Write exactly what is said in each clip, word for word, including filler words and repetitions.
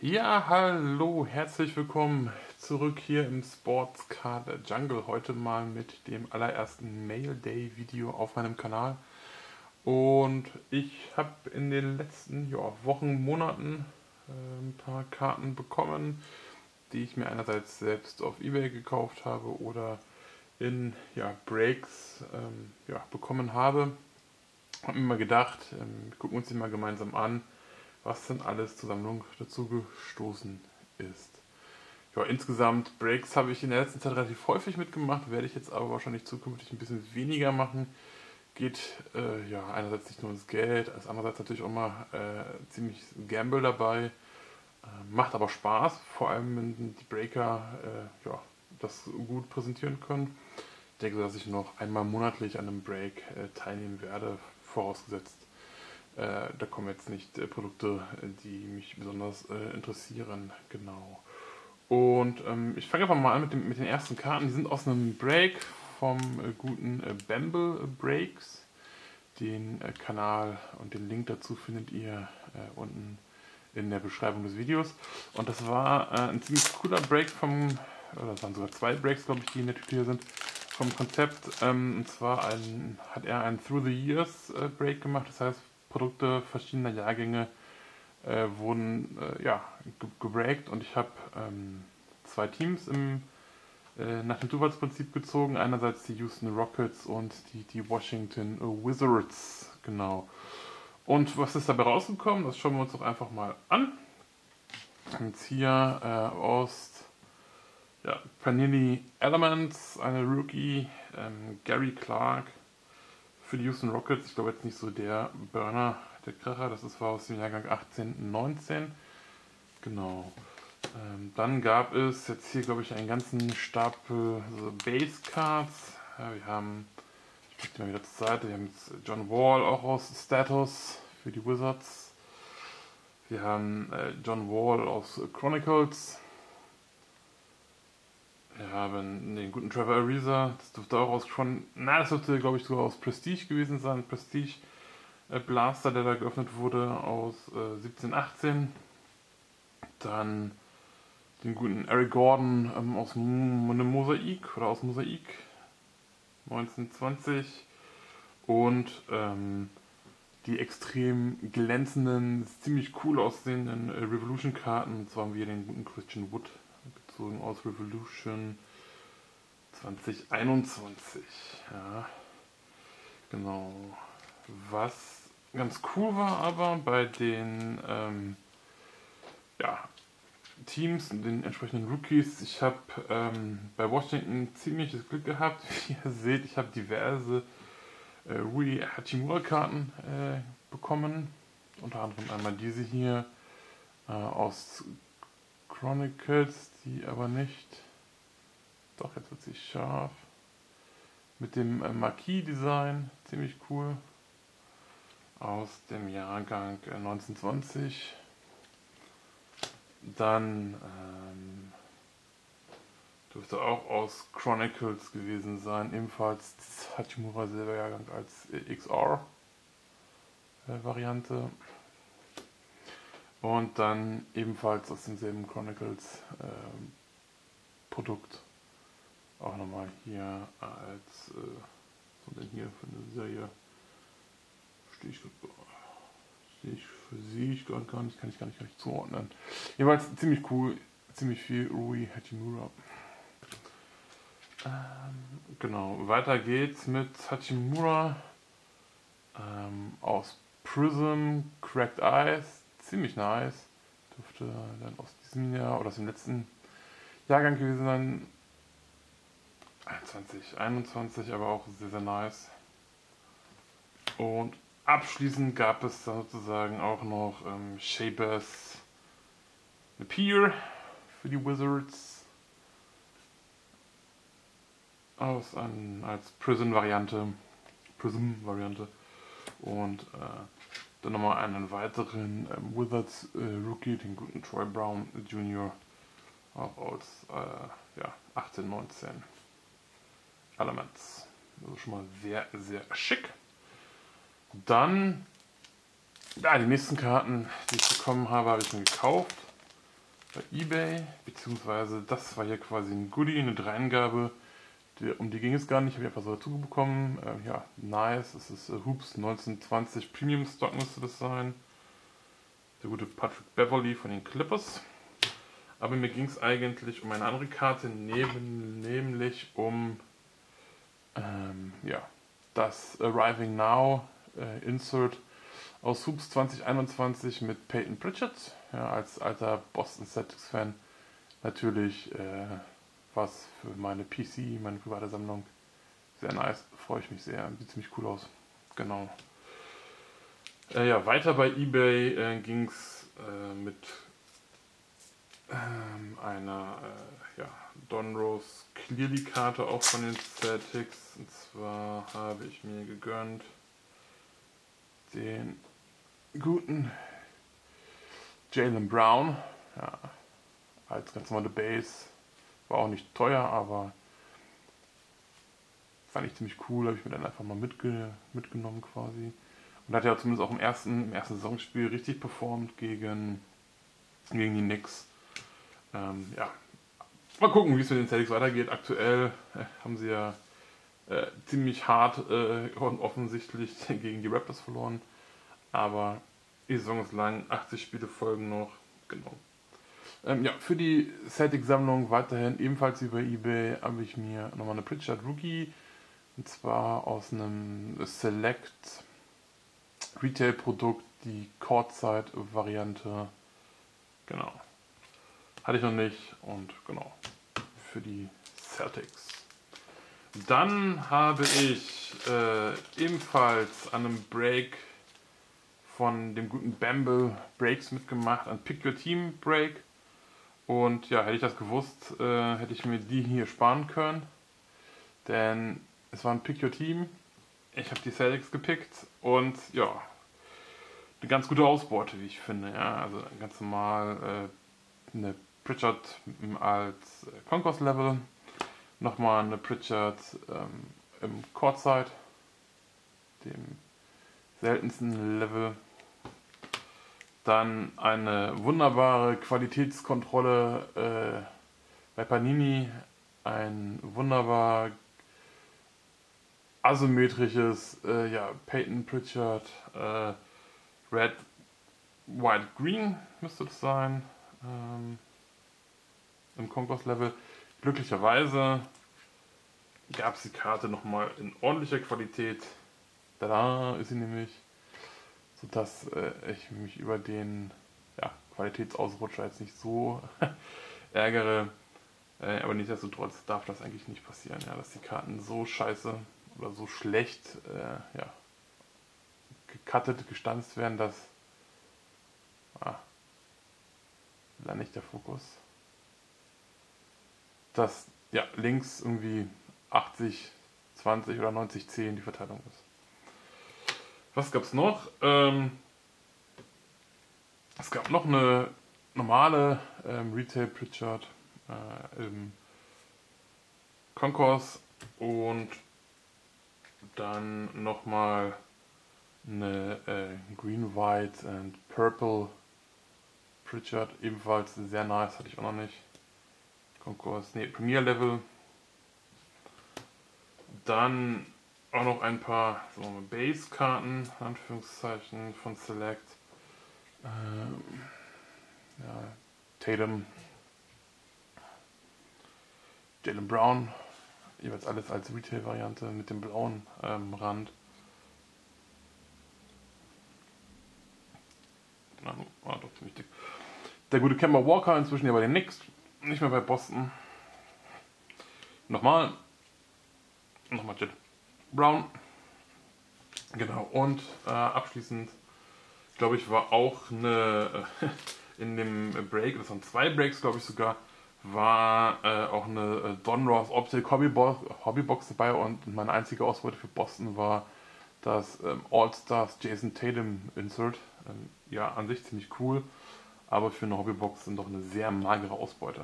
Ja, hallo, herzlich willkommen zurück hier im Sports Card Jungle. Heute mal mit dem allerersten Mail Day Video auf meinem Kanal. Und ich habe in den letzten ja, Wochen, Monaten äh, ein paar Karten bekommen, die ich mir einerseits selbst auf eBay gekauft habe oder in ja, Breaks ähm, ja, bekommen habe. Habe mir mal gedacht, ähm, wir gucken uns die mal gemeinsam an, was denn alles zur Sammlung dazu gestoßen ist. Ja, insgesamt Breaks habe ich in der letzten Zeit relativ häufig mitgemacht, werde ich jetzt aber wahrscheinlich zukünftig ein bisschen weniger machen. Geht äh, ja einerseits nicht nur ums Geld, als andererseits natürlich auch mal äh, ziemlich Gamble dabei. Äh, macht aber Spaß, vor allem wenn die Breaker äh, ja, das gut präsentieren können. Ich denke, dass ich noch einmal monatlich an einem Break äh, teilnehmen werde, vorausgesetzt Äh, da kommen jetzt nicht äh, Produkte, die mich besonders äh, interessieren, genau. Und ähm, ich fange einfach mal an mit, dem, mit den ersten Karten. Die sind aus einem Break vom äh, guten äh, Bamble Breaks. Den äh, Kanal und den Link dazu findet ihr äh, unten in der Beschreibung des Videos. Und das war äh, ein ziemlich cooler Break vom, oder das waren sogar zwei Breaks, glaube ich, die in der Tüte hier sind, vom Konzept. Ähm, und zwar ein, hat er einen Through the Years äh, Break gemacht, das heißt, Produkte verschiedener Jahrgänge äh, wurden äh, ja, ge gebreakt und ich habe ähm, zwei Teams im, äh, nach dem Zufallsprinzip gezogen. Einerseits die Houston Rockets und die, die Washington Wizards. Genau. Und was ist dabei rausgekommen? Das schauen wir uns doch einfach mal an. Jetzt hier äh, aus ja, Panini Elements, eine Rookie, ähm, Gary Clark für die Houston Rockets. Ich glaube jetzt nicht so der Burner, der Kracher, das ist, war aus dem Jahrgang achtzehn neunzehn. Genau. Ähm, dann gab es jetzt hier, glaube ich, einen ganzen Stapel so Base Cards. Ja, wir haben, ich packe die mal wieder zur Seite, wir haben jetzt John Wall auch aus Status für die Wizards. Wir haben äh, John Wall aus Chronicles. Wir haben den guten Trevor Ariza, das dürfte auch aus Chron... Na, das dürfte, glaube ich, sogar aus Prestige gewesen sein. Prestige äh, Blaster, der da geöffnet wurde, aus äh, siebzehn achtzehn. Dann den guten Eric Gordon ähm, aus einem Mosaik oder aus Mosaik neunzehn zwanzig. Und ähm, die extrem glänzenden, ziemlich cool aussehenden äh, Revolution-Karten. Und zwar haben wir den guten Christian Wood gezogen aus Revolution zwanzig einundzwanzig. Ja, genau. Was ganz cool war aber bei den ähm, ja, Teams und den entsprechenden Rookies, ich habe ähm, bei Washington ziemliches Glück gehabt. Wie ihr seht, ich habe diverse äh, Rui Hachimura-Karten äh, bekommen. Unter anderem einmal diese hier äh, aus Chronicles, die aber nicht... Doch, jetzt wird sie scharf. Mit dem äh, Marquis-Design, ziemlich cool. Aus dem Jahrgang äh, neunzehn zwanzig. Dann ähm, dürfte auch aus Chronicles gewesen sein. Ebenfalls Hachimura selber Jahrgang als äh, X R-Variante. Äh, Und dann ebenfalls aus demselben Chronicles äh, Produkt. Auch nochmal hier als, äh, was denn hier für eine Serie? Stehe ich, sehe ich, sehe ich gar nicht, kann ich gar nicht, gar nicht zuordnen. Jedenfalls ziemlich cool, ziemlich viel Rui Hachimura. Ähm, genau, weiter geht's mit Hachimura ähm, aus Prism, Cracked Eyes, ziemlich nice. Dürfte dann aus diesem Jahr oder aus dem letzten Jahrgang gewesen sein. zwanzig einundzwanzig, aber auch sehr, sehr nice. Und abschließend gab es dann sozusagen auch noch ähm, Shabazz Napier für die Wizards aus an, als Prism-Variante. Prism-Variante. Und äh, dann nochmal einen weiteren ähm, Wizards äh, Rookie, den guten Troy Brown Junior Auch aus äh, ja, achtzehn neunzehn. Elements. Also schon mal sehr, sehr schick. Dann, ja, die nächsten Karten, die ich bekommen habe, habe ich mir gekauft. bei eBay, beziehungsweise das war hier quasi ein Goodie, eine Dreingabe, die, um die ging es gar nicht, habe ich einfach so dazu bekommen. Äh, ja, nice, es ist äh, Hoops neunzehnhundertzwanzig Premium Stock müsste das sein. Der gute Patrick Beverley von den Clippers. Aber mir ging es eigentlich um eine andere Karte, neben, nämlich um ähm, ja, das Arriving Now äh, Insert aus Hoops zwanzig einundzwanzig mit Peyton Pritchard. Ja, als alter Boston Celtics Fan natürlich äh, was für meine P C, meine private Sammlung. Sehr nice, freue ich mich sehr, sieht ziemlich cool aus. Genau. Äh, ja, weiter bei eBay äh, ging es äh, mit ähm, einer äh, ja, Don Rose Clearly Karte auch von den Celtics. Und zwar habe ich mir gegönnt den guten Jaylen Brown. Ja, als ganz normale Base. War auch nicht teuer, aber fand ich ziemlich cool. Habe ich mir dann einfach mal mitge mitgenommen quasi. Und hat ja zumindest auch im ersten, im ersten Saisonspiel richtig performt gegen, gegen die Knicks. Ähm, ja, mal gucken, wie es mit den Celtics weitergeht. Aktuell äh, haben sie ja äh, ziemlich hart äh, und offensichtlich gegen die Raptors verloren. Aber die Saison ist lang, achtzig Spiele folgen noch. Genau. Ähm, ja, für die Celtics-Sammlung weiterhin ebenfalls über eBay habe ich mir nochmal eine Pritchard Rookie. Und zwar aus einem Select Retail-Produkt, die Courtside-Variante. Genau. Hatte ich noch nicht und genau. Für die Celtics. Dann habe ich äh, ebenfalls an einem Break von dem guten Bamble Breaks mitgemacht, ein Pick Your Team Break. Und ja, hätte ich das gewusst, äh, hätte ich mir die hier sparen können. Denn es war ein Pick Your Team. Ich habe die Celtics gepickt und ja, eine ganz gute Ausbeute, wie ich finde. Ja, also ganz normal äh, eine Pritchard als Concourse Level, nochmal eine Pritchard ähm, im Courtside, dem seltensten Level. Dann eine wunderbare Qualitätskontrolle äh, bei Panini, ein wunderbar asymmetrisches äh, ja, Peyton Pritchard äh, Red, White, Green müsste das sein, ähm, im Concourse Level. Glücklicherweise gab es die Karte nochmal in ordentlicher Qualität. Da ist sie nämlich, sodass äh, ich mich über den ja, Qualitätsausrutscher jetzt nicht so ärgere. Äh, aber nichtsdestotrotz darf das eigentlich nicht passieren, ja, dass die Karten so scheiße oder so schlecht äh, ja, gecuttet, gestanzt werden, dass ah, da nicht der Fokus. Dass ja, links irgendwie achtzig, zwanzig oder neunzig zehn die Verteilung ist. Was gab es noch? Ähm, es gab noch eine normale ähm, Retail Pritchard äh, im Concourse und dann nochmal eine äh, Green, White and Purple Pritchard, ebenfalls sehr nice, hatte ich auch noch nicht. Concourse, ne, Premier Level. Dann auch noch ein paar so Base-Karten, Anführungszeichen, von Select. Ähm, ja, Tatum, Jaylen Brown, jeweils alles als Retail-Variante mit dem blauen ähm, Rand. Na, war doch ziemlich dick. Der gute Kemba Walker, inzwischen ja bei den Knicks, nicht mehr bei Boston. Nochmal, nochmal Jaylen Brown. Genau, und äh, abschließend, glaube ich, war auch eine, äh, in dem Break, das waren zwei Breaks, glaube ich sogar, war äh, auch eine äh, Don Ross Optic Hobbybox, Hobbybox dabei und meine einzige Ausbeute für Boston war das ähm, All-Stars Jason Tatum Insert. Ähm, ja, an sich ziemlich cool, aber für eine Hobbybox sind doch eine sehr magere Ausbeute.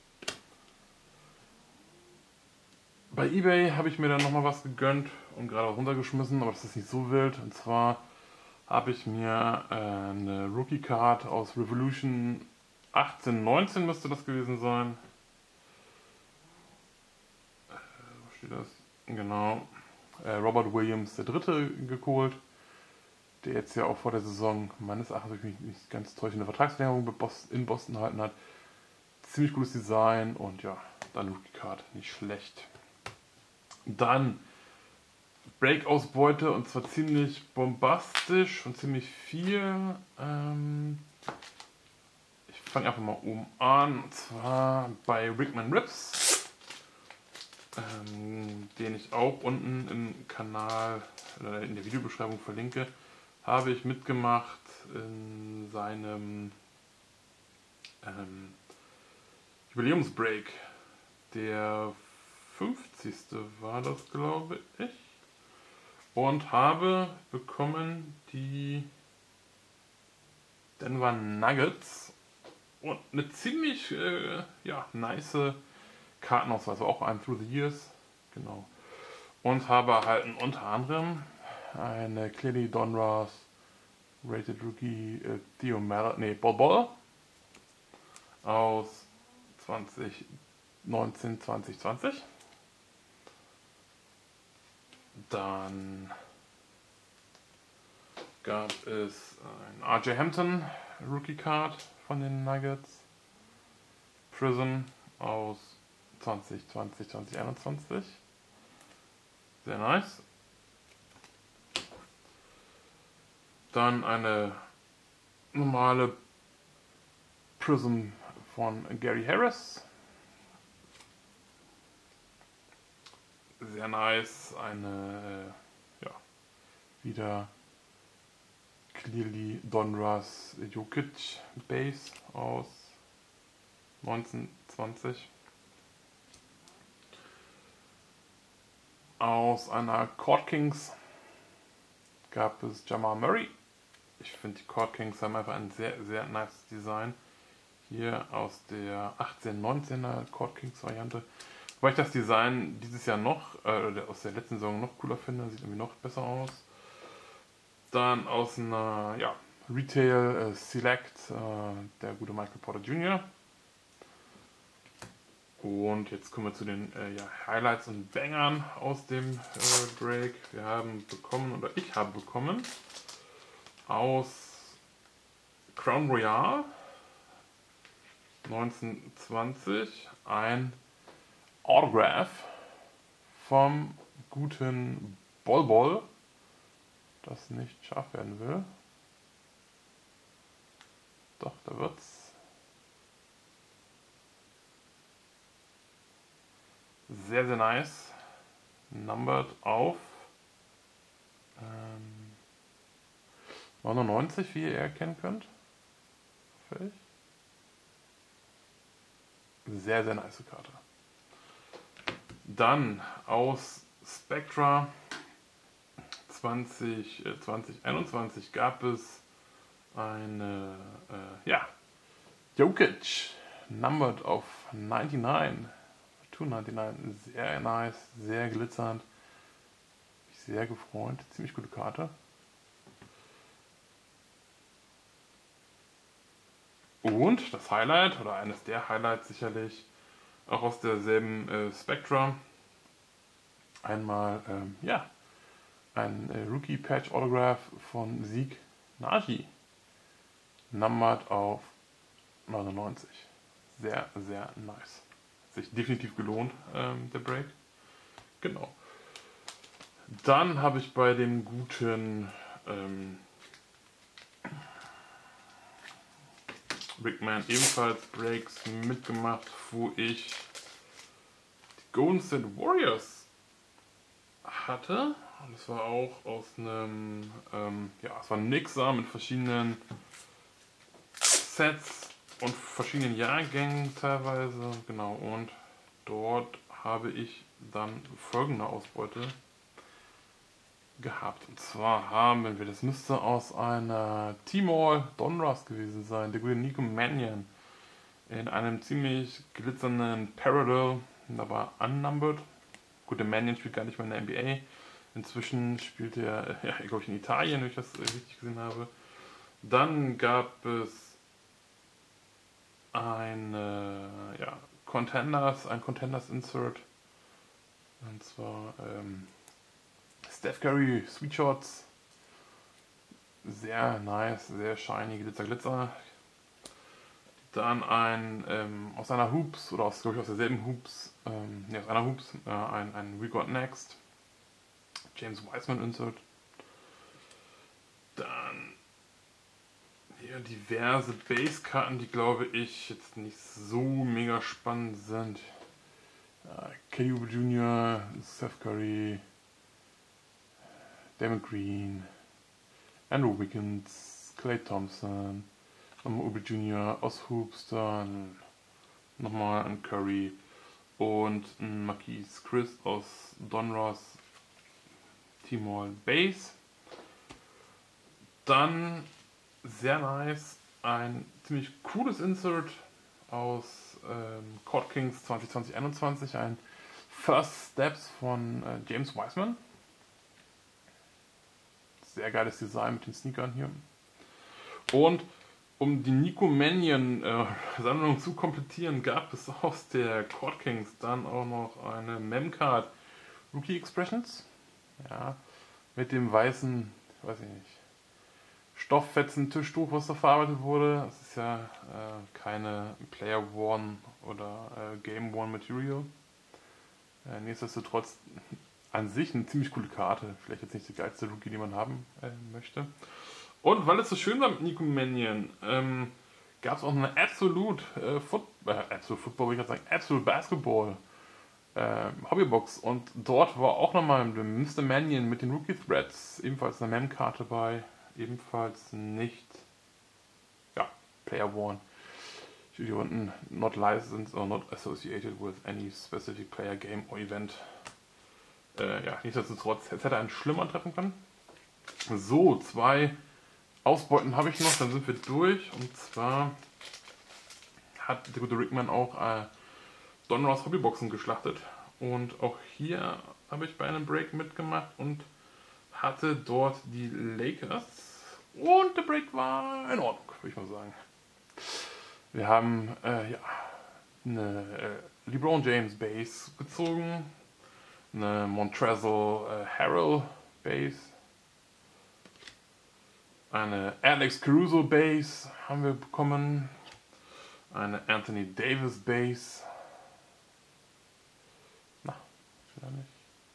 Bei eBay habe ich mir dann nochmal was gegönnt und gerade runtergeschmissen, aber das ist nicht so wild. Und zwar habe ich mir äh, eine Rookie Card aus Revolution achtzehn, neunzehn müsste das gewesen sein. Äh, wo steht das? Genau. Äh, Robert Williams der Dritte geholt, der jetzt ja auch vor der Saison meines Erachtens, wenn ich mich nicht ganz täusche, eine Vertragsverlängerung in Boston erhalten hat. Ziemlich cooles Design und ja, dann Rookie Card, nicht schlecht. Dann Break-Ausbeute und zwar ziemlich bombastisch und ziemlich viel. Ähm ich fange einfach mal oben an, und zwar bei Rickman Rips, ähm, den ich auch unten im Kanal oder in der Videobeschreibung verlinke, habe ich mitgemacht in seinem ähm, Jubiläumsbreak. Der fünfzigste war das, glaube ich. Und habe bekommen die Denver Nuggets und eine ziemlich äh, ja, nice Kartenauswahl, also auch ein Through the Years, genau. Und habe erhalten unter anderem eine Clearly Donruss Rated Rookie äh, Theo Mallett, nee, Bol Bol aus zwanzig neunzehn, zwanzig zwanzig. Dann gab es ein R J Hampton Rookie Card von den Nuggets. Prism aus zwanzig zwanzig, zwanzig einundzwanzig. Sehr nice. Dann eine normale Prism von Gary Harris. Sehr nice. Eine, ja, wieder Clearly Donruss Jokic Base aus neunzehn zwanzig. Aus einer Court Kings gab es Jamal Murray. Ich finde, die Court Kings haben einfach ein sehr, sehr nice Design. Hier aus der achtzehn neunzehner Court Kings Variante. Wobei ich das Design dieses Jahr noch, äh, aus der letzten Saison noch cooler finde, sieht irgendwie noch besser aus. Dann aus einer, ja, Retail äh, Select, äh, der gute Michael Porter Junior Und jetzt kommen wir zu den äh, ja, Highlights und Bangern aus dem äh, Break. Wir haben bekommen, oder ich habe bekommen, aus Crown Royal neunzehn zwanzig ein Autograph vom guten Bol Bol, das nicht scharf werden will. Doch, da wird's. Sehr, sehr nice. Numbered auf ähm, neunundneunzig, wie ihr erkennen könnt. Vielleicht. Sehr, sehr nice Karte. Dann aus Spectra zwanzig einundzwanzig gab es eine, äh, ja, Jokic, numbered auf neunundneunzig, zweihundertneunundneunzig, sehr nice, sehr glitzernd, mich sehr gefreut, ziemlich gute Karte. Und das Highlight, oder eines der Highlights sicherlich, auch aus derselben äh, Spectra, einmal, ähm, ja, ein äh, Rookie Patch Autograph von Zeke Nnaji, numbered auf neunundneunzig. Sehr, sehr nice. Hat sich definitiv gelohnt, ähm, der Break. Genau. Dann habe ich bei dem guten ähm, Rickman ebenfalls Breaks mitgemacht, wo ich die Golden State Warriors hatte. Und es war auch aus einem, ähm, ja, es war ein Mixer mit verschiedenen Sets und verschiedenen Jahrgängen teilweise. Genau, und dort habe ich dann folgende Ausbeute gehabt. Und zwar haben wir, das müsste aus einer T-Mall Donruss gewesen sein, der gute Nico Mannion, in einem ziemlich glitzernden Parallel, aber unnumbered. Gut, der Mannion spielt gar nicht mehr in der N B A. Inzwischen spielt er, ja, glaube ich, in Italien, wenn ich das richtig gesehen habe. Dann gab es ein äh, ja, Contenders, ein Contenders Insert. Und zwar ähm, Steph Curry Sweet Shots. Sehr nice, sehr shiny, Glitzer, Glitzer. Dann ein ähm, aus einer Hoops oder aus, ich, aus derselben Hoops, ähm, ne, aus einer Hoops, äh, ein, ein We Got Next. James Wiseman Insert. Dann hier diverse Base-Karten, die glaube ich jetzt nicht so mega spannend sind. Uh, Kelly Oubre Junior, Steph Curry, Damon Green, Andrew Wiggins, Klay Thompson, nochmal Oubre Junior aus Hoops, dann nochmal ein Curry und ein Marquise Chris aus Donruss Timor Base. Dann sehr nice, ein ziemlich cooles Insert aus ähm, Court Kings zwanzig zwanzig einundzwanzig, ein First Steps von äh, James Wiseman. Sehr geiles Design mit den Sneakern hier. Und um die Nico Mannion äh, Sammlung zu komplettieren, gab es aus der Court Kings dann auch noch eine Memcard Rookie Expressions. Ja, mit dem weißen, weiß ich nicht, Stofffetzen Tischtuch, was da verarbeitet wurde. Das ist ja äh, keine Player Worn oder äh, Game Worn Material. Äh, nichtsdestotrotz an sich eine ziemlich coole Karte. Vielleicht jetzt nicht die geilste Rookie, die man haben äh, möchte. Und weil es so schön war mit Nico Mannion, ähm, gab es auch eine Absolute, äh, Foot äh, Absolute Football, würde ich gerade sagen, Absolute Basketball äh, Hobbybox. Und dort war auch nochmal Mister Mannion mit den Rookie Threads ebenfalls eine Mem-Karte bei. Ebenfalls nicht, ja, Player One. Hier unten, not licensed or not associated with any specific player, game or event. Äh, ja, nichtsdestotrotz, jetzt hätte er einen schlimmer treffen können. So, zwei Ausbeuten habe ich noch, dann sind wir durch. Und zwar hat der gute Rickman auch äh, Donruss Hobbyboxen geschlachtet. Und auch hier habe ich bei einem Break mitgemacht und hatte dort die Lakers. Und der Break war in Ordnung, würde ich mal sagen. Wir haben äh, ja, eine äh, LeBron James Base gezogen, eine Montrezl äh, Harrell Base, eine Alex Caruso Base haben wir bekommen, eine Anthony Davis Base, na, wieder nicht,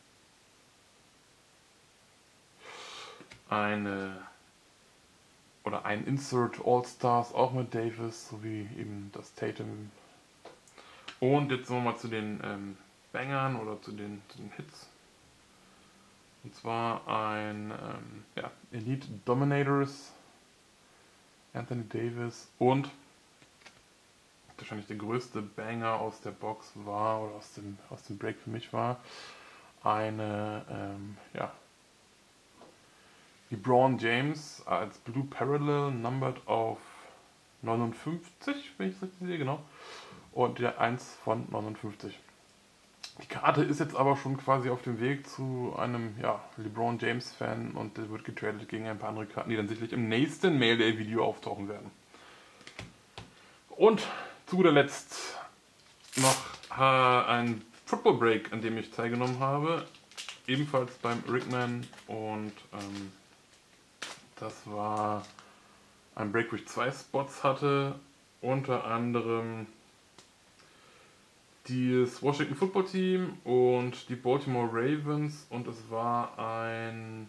eine oder ein Insert All-Stars auch mit Davis, sowie eben das Tatum. Und jetzt nochmal zu den ähm, Bangern oder zu den, zu den Hits. Und zwar ein ähm, ja, Elite Dominators, Anthony Davis und wahrscheinlich der größte Banger aus der Box war, oder aus dem, aus dem Break für mich war, eine ähm, ja, LeBron James als Blue Parallel, numbered auf neunundfünfzig, wenn ich es richtig sehe, genau. Und der eins von neunundfünfzig. Die Karte ist jetzt aber schon quasi auf dem Weg zu einem ja, LeBron James Fan und der wird getradet gegen ein paar andere Karten, die dann sicherlich im nächsten Mail Day Video auftauchen werden. Und zu guter Letzt noch äh, ein Football Break, an dem ich teilgenommen habe. Ebenfalls beim Rickman und ähm, das war ein Break, wo ich zwei Spots hatte, unter anderem das Washington Football Team und die Baltimore Ravens, und es war ein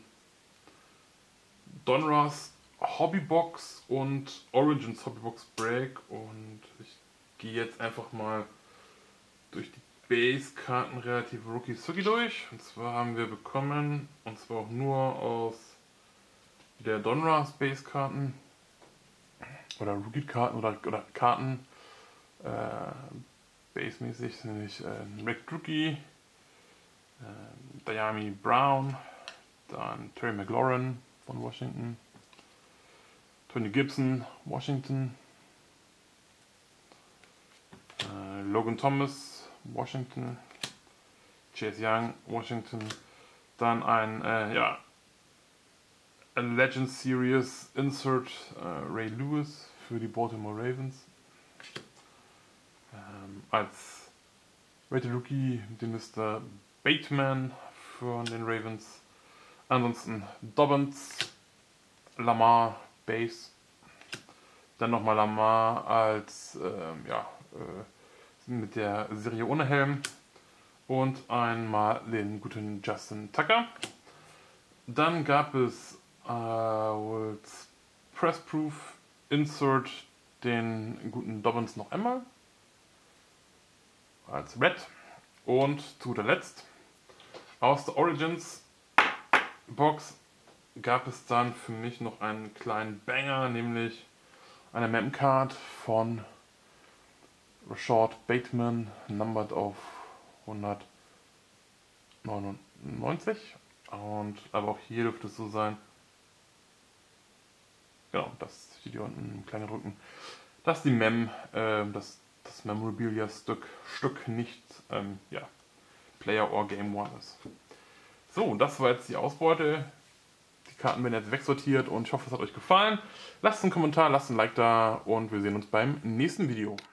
Donruss Hobbybox und Origins Hobbybox Break, und ich gehe jetzt einfach mal durch die Base-Karten relativ Rookie-Sucky durch. Und zwar haben wir bekommen, und zwar auch nur aus der Donruss Base-Karten oder Rookie-Karten oder, oder Karten äh, Base-mäßig, nämlich äh, Rick Rookie, äh, Diami Brown, dann Terry McLaurin von Washington, Tony Gibson, Washington, äh, Logan Thomas, Washington, Chase Young, Washington, dann ein äh, ja, A Legend Series Insert äh, Ray Lewis für die Baltimore Ravens. Ähm, als Rated Rookie den Mister Bateman von den Ravens. Ansonsten Dobbins, Lamar, Base. Dann nochmal Lamar als ähm, ja, äh, mit der Serie ohne Helm. Und einmal den guten Justin Tucker. Dann gab es äh, Press Proof Insert den guten Dobbins noch einmal als Red. Und zu guter Letzt aus der Origins Box gab es dann für mich noch einen kleinen Banger, nämlich eine Mem-Card von Rashad Bateman, numbered auf hundertneunundneunzig. Und aber auch hier dürfte es so sein. Genau, das steht hier unten im kleinen Rücken. Dass die Mem, äh, das, das Memorabilia-Stück Stück nicht ähm, ja, Player or Game One ist. So, das war jetzt die Ausbeute. Die Karten werden jetzt wegsortiert und ich hoffe, es hat euch gefallen. Lasst einen Kommentar, lasst ein Like da und wir sehen uns beim nächsten Video.